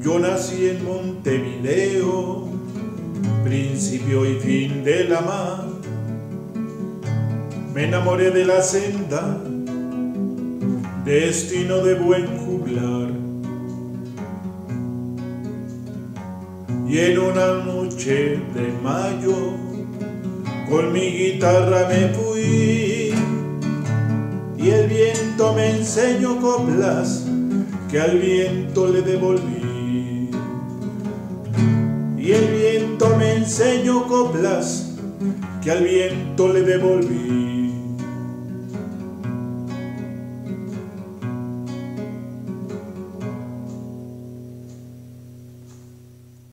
Yo nací en Montevideo, principio y fin de la mar. Me enamoré de la senda, destino de buen juglar. Y en una noche de mayo, con mi guitarra me fui, y el viento me enseñó coplas que al viento le devolví. Y el viento me enseñó coplas que al viento le devolví.